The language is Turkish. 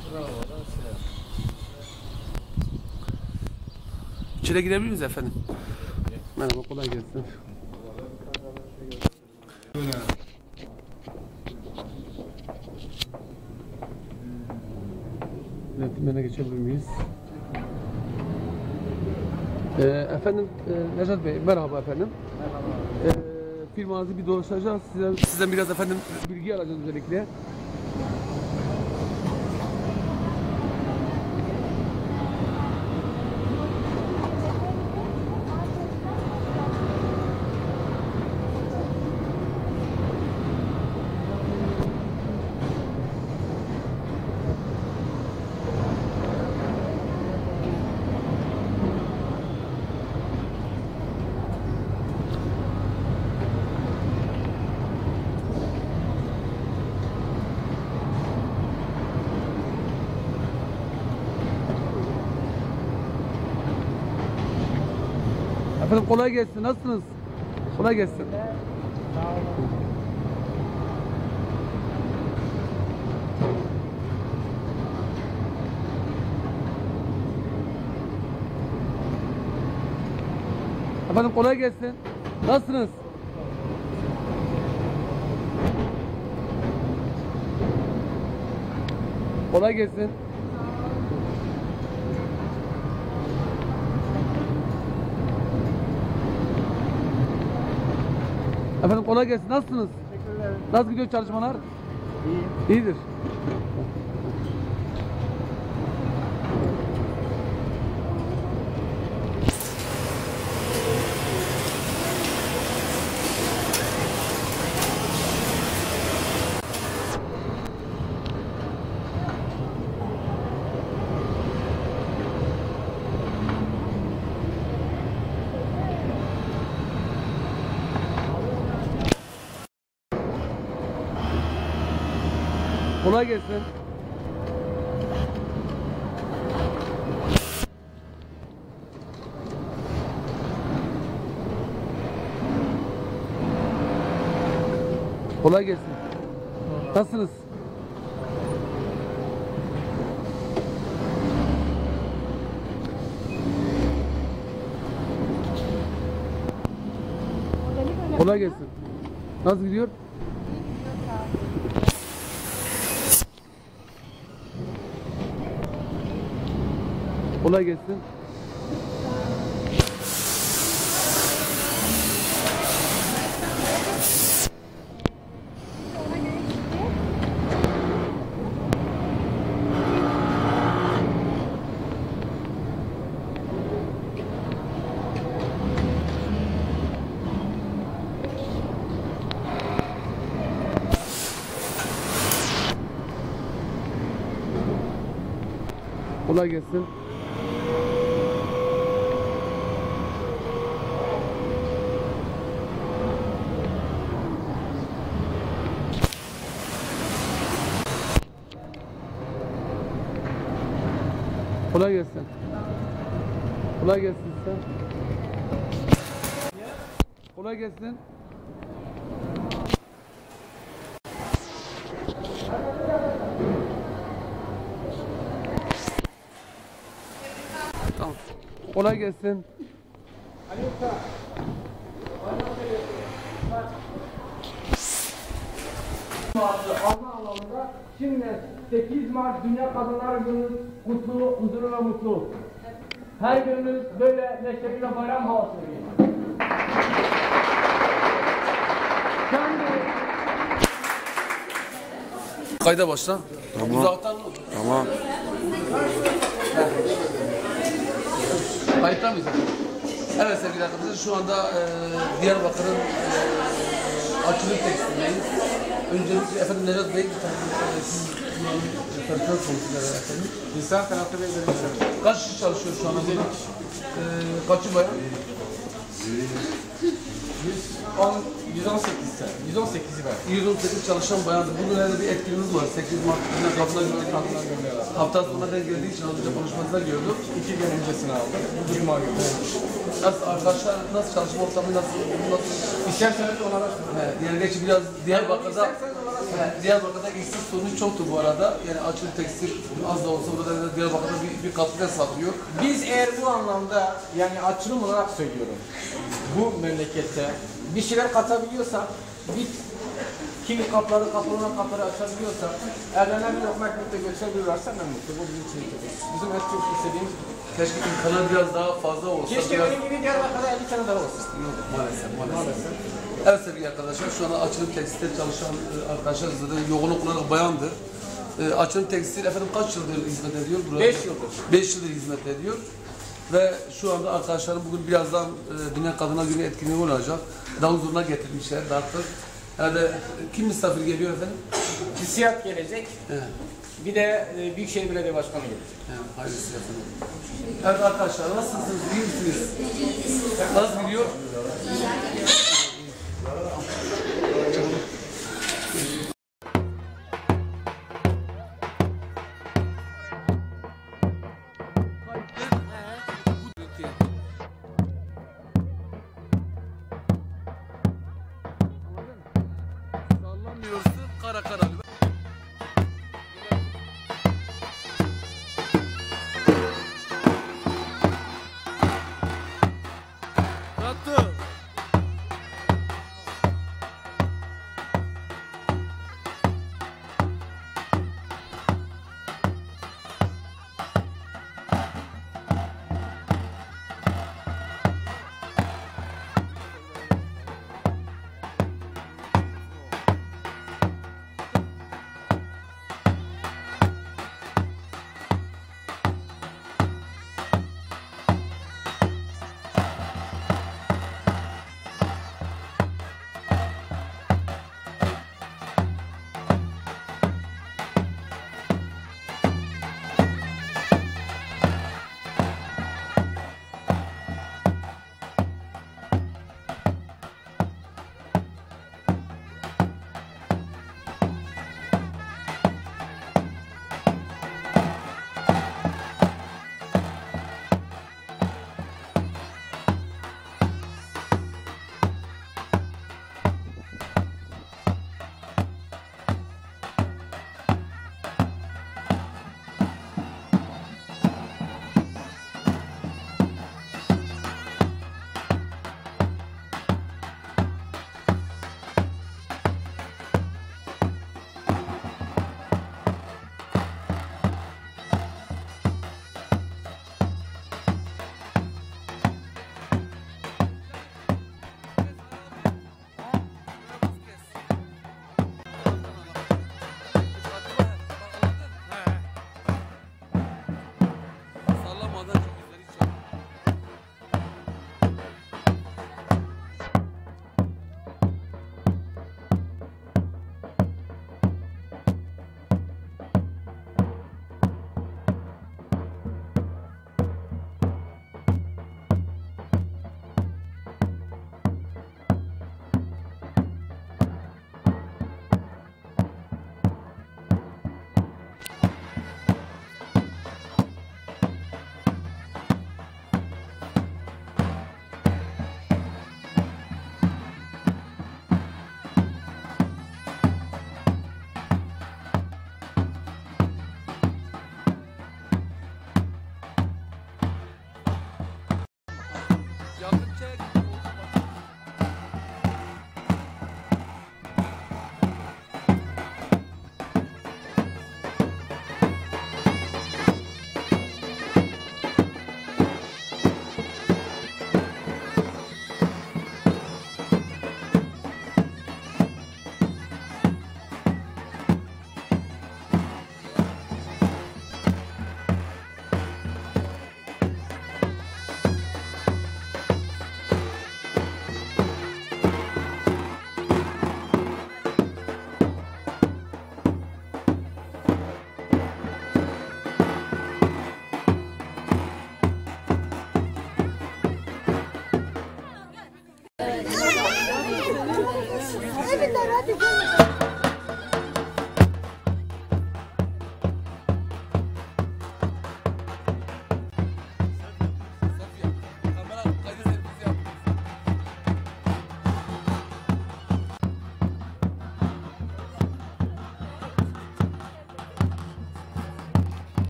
İçeri girebilir miyiz efendim? Merhaba, kolay gelsin. Yönetimlerine geçebilir miyiz? Efendim, Necat Bey, merhaba efendim. Merhaba. Firmanızı bir dolaşacağız. Sizden biraz efendim bilgi alacağız özellikle. Efendim kolay gelsin. Nasılsınız? Kolay gelsin. Sağ olun. Efendim kolay gelsin. Nasılsınız? Kolay gelsin. Efendim kolay gelsin. Nasılsınız? Teşekkürler. Nasıl gidiyor çalışmalar? İyi. İyidir. Kolay gelsin. Kolay gelsin. Nasılsınız? Kolay gelsin. Nasıl gidiyor? Kolay gelsin. Kolay gelsin. Kolay gelsin. Kolay gelsin size. Kolay gelsin. Tamam. Kolay gelsin. Alma alanında şimdi 8 Mart Dünya Kadınlar Günü kutlu, huzurlu ve mutlu. Her günümüz böyle neşeli ve bayram havası veriyor. Kayda başla. Tamam. Uzaktan mı? Tamam. Kayıtlar mıyız? Evet sevgili arkadaşlar, şu anda Diyarbakır'ın açılık tekstindeyiz. Öncelikle efendim Necat Bey, siz personel konusunda efendim. İnsan kaynakları ve Kaç kişi çalışıyor şu anda burada? Kaçı bayan? 10 118'i var. 118 çalışan bayandır. Bugün herhalde bir etkinliğimiz var. 8 Mart günü kapıda gördük. Hafta sonuna denk geldiği için az önce konuşmanızda gördük. 2 gün öncesini aldım. Bu cuma günü. Nasıl arkadaşlar, nasıl çalışma ortamı, nasıl? İsterseniz onlara sorun. Yani geçi biraz Diyarbakır'da işsiz sorunu çoktu bu arada. Yani açık tekstil az da olsa burada Diyarbakır'da bir katkıda sağlıyor. Biz eğer bu anlamda yani açılım olarak söylüyorum. Bu memlekette bir şeyler katabiliyorsak, bir kimi kapıları açabiliyorsak, evlenen bir lokma ekmekle götürebilirlerse ne mutlu. Bu bizim için çok. Bizim en çok istediğimiz bu. Keşke imkanlar biraz daha fazla olsa. Keşke biraz... benim gibi Diyarbakır'da 50 tane daha olsun. Yok, maalesef. Evet sevgili arkadaşlar, şu anda açılım tekstilde çalışan arkadaşlar zaten yoğunluk olarak bayandır. Açılım tekstil efendim kaç yıldır hizmet ediyor? Burada 5 yıldır. 5 yıldır hizmet ediyor. Ve şu anda arkadaşlarım bugün birazdan Dünya Kadınlar Günü etkinliği olacak. Davul zurna getirmişler dağıtır. Yani kim misafir geliyor efendim? Hissiyat gelecek. Evet. Bir de Büyükşehir Belediye Başkanı gelecek. Evet, hayırlısı efendim. Evet arkadaşlar nasılsınız? İyi misiniz? Nasıl gidiyor?